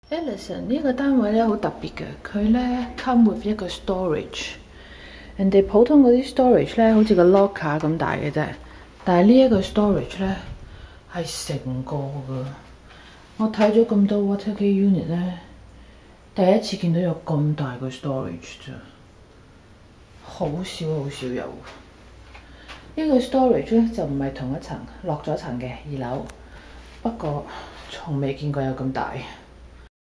Ellison 呢個單位咧好特別嘅，佢咧 come with 一個 storage。人哋普通嗰啲 storage 咧，好似個 locker 咁大嘅啫，但係呢一個 storage 咧係成個㗎。我睇咗咁多 water key unit 咧，第一次見到有咁大個 storage 咋，好少有。呢個 storage 咧就唔係同一層，落咗層嘅2樓，不過從未見過有咁大。